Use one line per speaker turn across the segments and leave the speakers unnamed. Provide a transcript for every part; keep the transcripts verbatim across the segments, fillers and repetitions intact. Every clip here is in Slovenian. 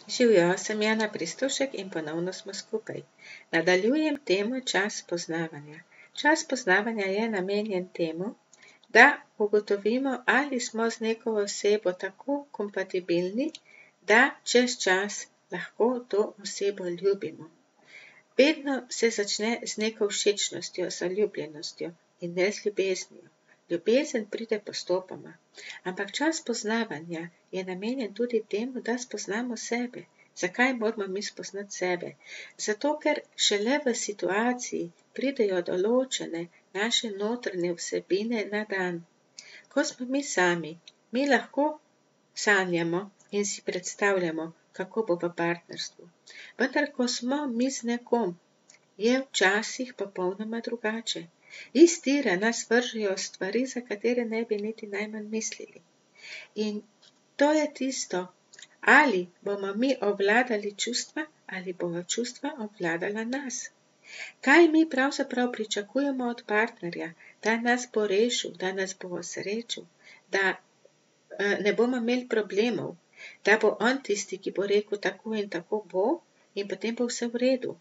Živjo, sem Jana Pristovšek in ponovno smo skupaj. Nadaljujem temo čas poznavanja. Čas poznavanja je namenjen temu, da ugotovimo, ali smo z neko osebo tako kompatibilni, da čez čas lahko to osebo ljubimo. Vedno se začne z neko všečnostjo, zaljubljenostjo in ne z ljubeznijo. Ljubezen pride postopoma, ampak čas poznavanja je namenjen tudi temu, da spoznamo sebe. Zakaj moramo mi spoznati sebe? Zato, ker šele v situaciji pridejo določene naše notranje vsebine na dan. Ko smo mi sami, mi lahko sanjamo in si predstavljamo, kako bo v partnerstvu. Vendar, ko smo mi z nekom, je včasih popolnoma drugače. Iz tira nas vržejo stvari, za katere ne bi niti najmanj mislili. In to je tisto, ali bomo mi obvladali čustva, ali bomo čustva obvladala nas. Kaj mi pravzaprav pričakujemo od partnerja, da nas bo rešil, da nas bo osrečil, da eh, ne bomo imeli problemov, da bo on tisti, ki bo rekel tako in tako bo in potem bo vse v redu.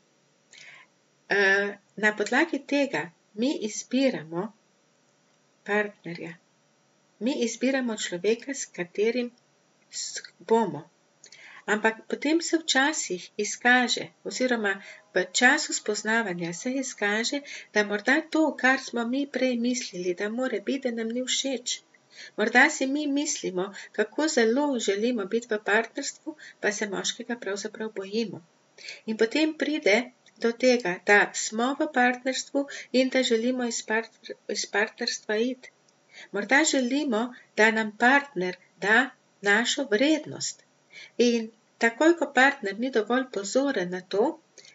Eh, na podlagi tega mi izbiramo partnerja. Mi izbiramo človeka, s katerim bomo. Ampak potem se včasih izkaže, oziroma v času spoznavanja se izkaže, da morda to, kar smo mi prej mislili, da more biti, da nam ni všeč. Morda si mi mislimo, kako zelo želimo biti v partnerstvu, pa se moškega pravzaprav bojimo. In potem pride do tega, da smo v partnerstvu in da želimo iz, partner, iz partnerstva iti. Morda želimo, da nam partner da našo vrednost. In takoj, ko partner ni dovolj pozoren na to,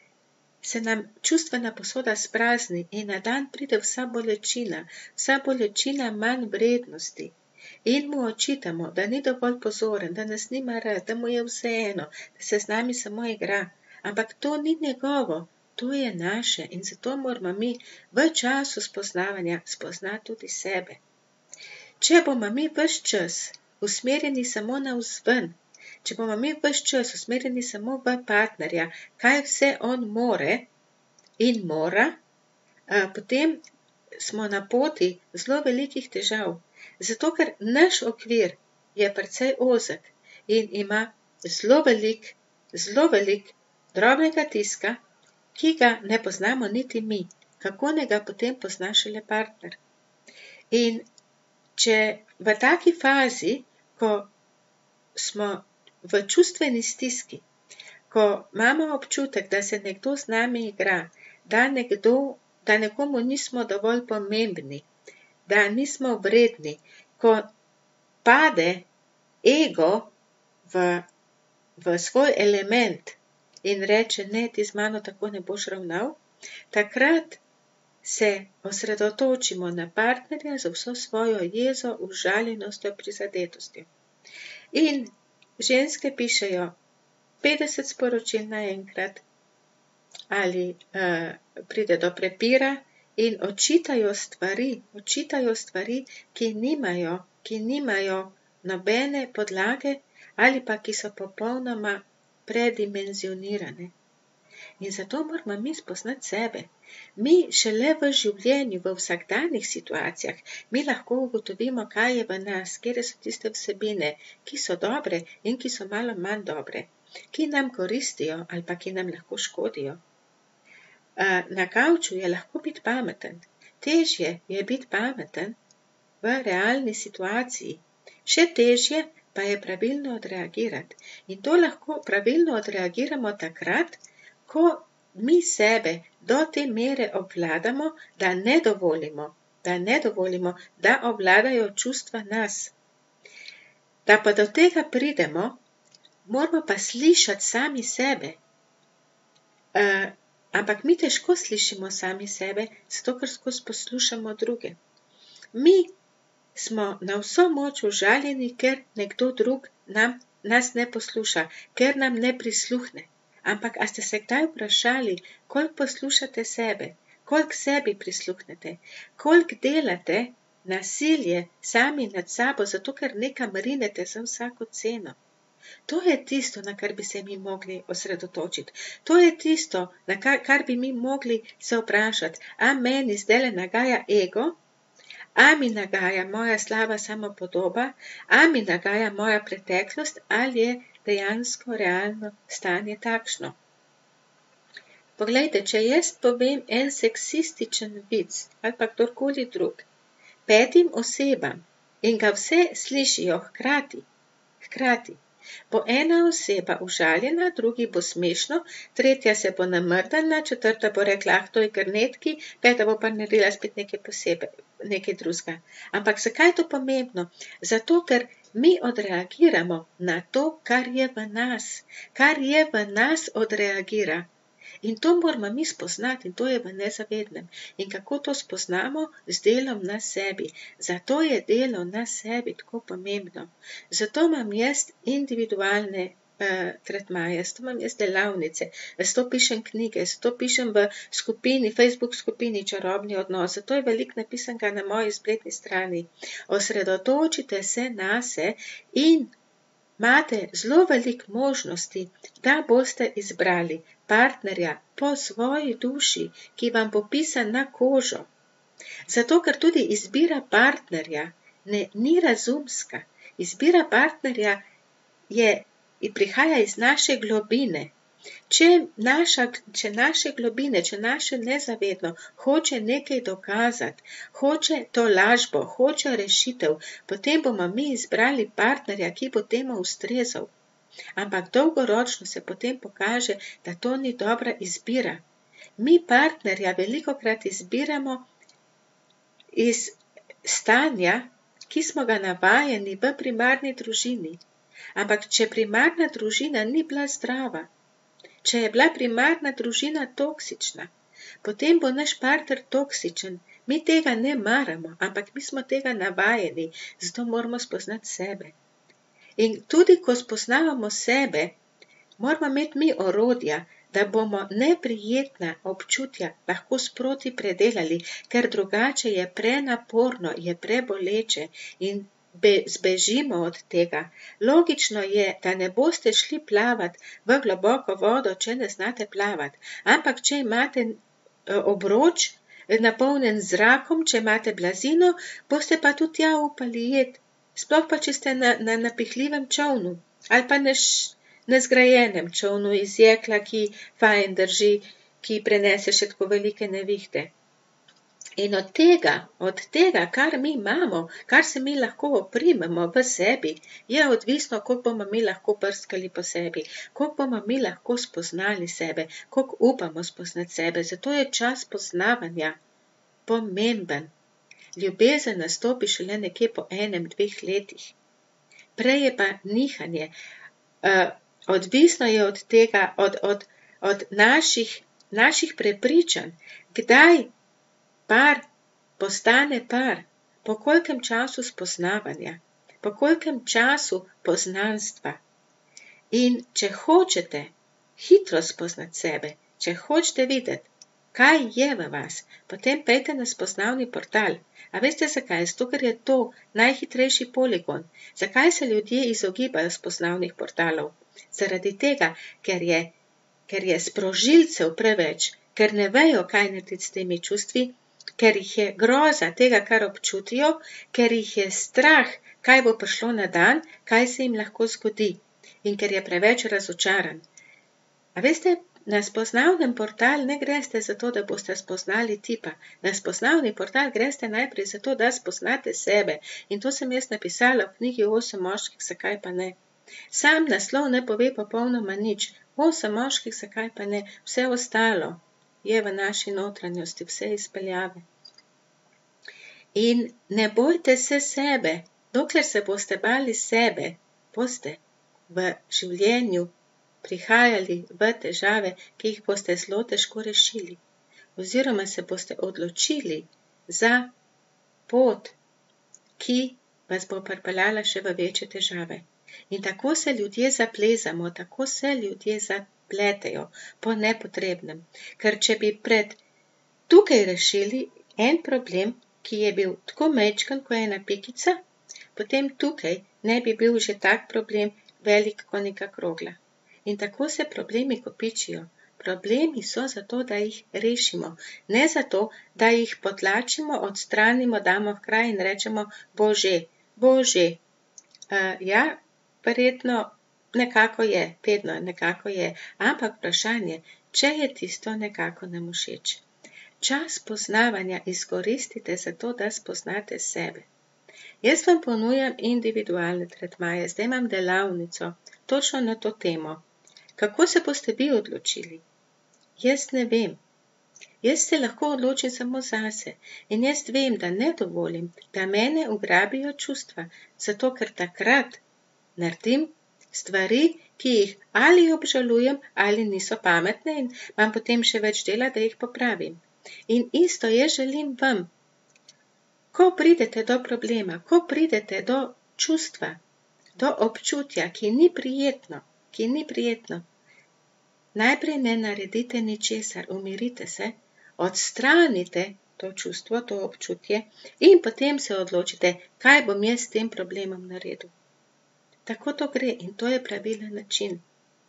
se nam čustvena posoda sprazni in na dan pride vsa bolečina, vsa bolečina manj vrednosti. In mu očitamo, da ni dovolj pozoren, da nas nima rad, da mu je vseeno, da se z nami samo igra. Ampak to ni njegovo, to je naše in zato moramo mi v času spoznavanja spoznati tudi sebe. Če bomo mi ves čas usmerjeni samo navzven, če bomo mi ves čas usmerjeni samo v partnerja, kaj vse on more in mora, potem smo na poti zelo velikih težav. Zato, ker naš okvir je precej ozek in ima zelo velik, zelo velik drobnega tiska, ki ga ne poznamo niti mi, kako ne ga potem pozna šele partner. In če v taki fazi, ko smo v čustveni stiski, ko imamo občutek, da se nekdo z nami igra, da, nekdo, da nekomu nismo dovolj pomembni, da nismo vredni, ko pade ego v, v svoj element, in reče, ne, ti z mano tako ne boš ravnal, takrat se osredotočimo na partnerja z vso svojo jezo, užaljenostjo, prizadetostjo. In ženske pišejo petdeset sporočil naenkrat, ali uh, pride do prepira in očitajo stvari, očitajo stvari, ki nimajo, ki nimajo nobene podlage, ali pa ki so popolnoma predimenzionirane. In zato moramo mi spoznati sebe. Mi šele v življenju, v vsakdanjih situacijah, mi lahko ugotovimo, kaj je v nas, kjer so tiste vsebine, ki so dobre in ki so malo manj dobre, ki nam koristijo ali pa ki nam lahko škodijo. Na kavču je lahko biti pameten. Težje je biti pameten v realni situaciji. Še težje pa je pravilno odreagirati. In to lahko pravilno odreagiramo takrat, ko mi sebe do te mere obvladamo, da ne dovolimo, da ne dovolimo, da obvladajo čustva nas. Da pa do tega pridemo, moramo pa slišati sami sebe. Uh, ampak mi težko slišimo sami sebe, zato ker skozi poslušamo druge. Mi smo na vso moč užaljeni, ker nekdo drug nam, nas ne posluša, ker nam ne prisluhne. Ampak a ste se kdaj vprašali, koliko poslušate sebe, koliko sebi prisluhnete, koliko delate nasilje sami nad sabo, zato ker nekam rinete za vsako ceno. To je tisto, na kar bi se mi mogli osredotočiti. To je tisto, na kar, kar bi mi mogli se vprašati. A meni zdajle nagaja ego? A mi nagaja moja slaba samopodoba? A mi nagaja moja preteklost? Ali je dejansko realno stanje takšno? Poglejte, če jaz povem en seksističen vic ali pa kdorkoli drug petim osebam in ga vse slišijo hkrati, hkrati, bo ena oseba užaljena, drugi bo smešno, tretja se bo namrdala, četrta bo rekla, ah, to je kar netki, peta bo pa naredila spet nekaj posebej, nekaj drugega. Ampak zakaj je to pomembno? Zato, ker mi odreagiramo na to, kar je v nas, kar je v nas odreagira. In to moramo mi spoznati in to je v nezavednem. In kako to spoznamo? Z delom na sebi. Zato je delo na sebi tako pomembno. Zato imam jaz individualne uh, tretmaje, zato imam jaz delavnice, zato pišem knjige, zato pišem v skupini, Facebook skupini Čarobni odnos, zato je veliko napisanega na moji spletni strani. Osredotočite se nase in imate zelo veliko možnosti, da boste izbrali partnerja po svoji duši, ki vam bo pisan na kožo. Zato, ker tudi izbira partnerja ne, ni razumska. Izbira partnerja je, prihaja iz naše globine. Če, naša, če naše globine, če naše nezavedno hoče nekaj dokazati, hoče to lažbo, hoče rešitev, potem bomo mi izbrali partnerja, ki bo temu ustrezal. Ampak dolgoročno se potem pokaže, da to ni dobra izbira. Mi partnerja velikokrat izbiramo iz stanja, ki smo ga navajeni v primarni družini. Ampak če primarna družina ni bila zdrava, če je bila primarna družina toksična, potem bo naš partner toksičen. Mi tega ne maramo, ampak mi smo tega navajeni, zato moramo spoznati sebe. In tudi, ko spoznavamo sebe, moramo imeti mi orodja, da bomo neprijetna občutja lahko sproti predelali, ker drugače je prenaporno, je preboleče in be, zbežimo od tega. Logično je, da ne boste šli plavati v globoko vodo, če ne znate plavati, ampak če imate obroč napolnjen z zrakom, če imate blazino, boste pa tudi tja upali jeti. Sploh pa, če ste na, na napihljivem čovnu ali pa na, š, na zgrajenem čovnu iz jekla, ki fajn drži, ki prenese še tako velike nevihte. In od tega, od tega, kar mi imamo, kar se mi lahko oprimemo v sebi, je odvisno, koliko bomo mi lahko prskali po sebi, koliko bomo mi lahko spoznali sebe, koliko upamo spoznati sebe. Zato je čas poznavanja pomemben. Ljubezen nastopi šele nekje po enem, dveh letih. Prej je pa nihanje. Uh, odvisno je od tega, od, od, od naših, naših prepričanj, kdaj par postane par, po kolikem času spoznavanja, po kolikem času poznanstva. In če hočete hitro spoznati sebe, če hočete videti, kaj je v vas, potem pejte na spoznavni portal. A veste zakaj? Zato, ker je to najhitrejši poligon. Zakaj se ljudje izogibajo spoznavnih portalov? Zaradi tega, ker je, ker je sprožilcev preveč, ker ne vejo, kaj narediti s temi čustvi, ker jih je groza tega, kar občutijo, ker jih je strah, kaj bo prišlo na dan, kaj se jim lahko zgodi in ker je preveč razočaran. A veste, na spoznavnem portal ne greste zato, da boste spoznali tipa. Na spoznavni portal greste najprej zato, da spoznate sebe. In to sem jaz napisala v knjigi Osem moških, zakaj pa ne. Sam naslov ne pove popolnoma nič. Osem moških, zakaj pa ne. Vse ostalo je v naši notranjosti, vse izpeljave. In ne bojte se sebe. Dokler se boste bali sebe, boste v življenju prihajali v težave, ki jih boste zelo težko rešili. Oziroma se boste odločili za pot, ki vas bo pripeljala še v večje težave. In tako se ljudje zaplezamo, tako se ljudje zapletejo po nepotrebnem. Ker če bi pred tukaj rešili en problem, ki je bil tako majčken, ko je ena pikica, potem tukaj ne bi bil že tak problem velik kot neka krogla. In tako se problemi kopičijo. Problemi so zato, da jih rešimo, ne zato, da jih potlačimo, odstranimo, damo v kraj in rečemo, bo že, bo že. Uh, ja, verjetno nekako je, vedno nekako je, ampak vprašanje, če je tisto nekako nam všeč. Čas poznavanja izkoristite zato, da spoznate sebe. Jaz vam ponujam individualne tretmaje, zdaj imam delavnico, točno na to temo. Kako se boste vi odločili? Jaz ne vem. Jaz se lahko odločim samo zase in jaz vem, da ne dovolim, da mene ugrabijo čustva, zato ker takrat naredim stvari, ki jih ali obžalujem, ali niso pametne in imam potem še več dela, da jih popravim. In isto jaz želim vam. Ko pridete do problema, ko pridete do čustva, do občutja, ki ni prijetno, ki ni prijetno, najprej ne naredite ničesar, umirite se, odstranite to čustvo, to občutje in potem se odločite, kaj bom jaz s tem problemom naredil. Tako to gre in to je pravilen način.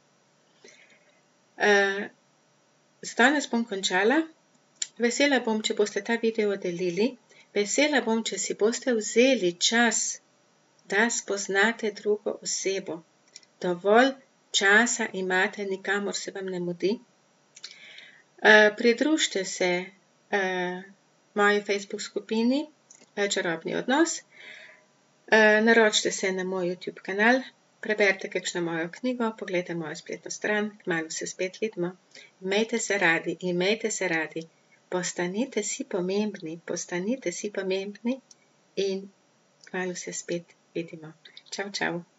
Uh, Danes bom končala. Vesela bom, če boste ta video delili. Vesela bom, če si boste vzeli čas, da spoznate drugo osebo. Dovolj časa imate, nikamor se vam ne mudi. Uh, pridružite se uh, moji Facebook skupini Čarobni odnos. Uh, naročite se na moj YouTube kanal, preberite kakšno mojo knjigo, pogledajte mojo spletno stran, kmalu se spet vidimo. Imejte se radi, imejte se radi. Postanite si pomembni, postanite si pomembni in kmalu se spet vidimo. Čau, čau.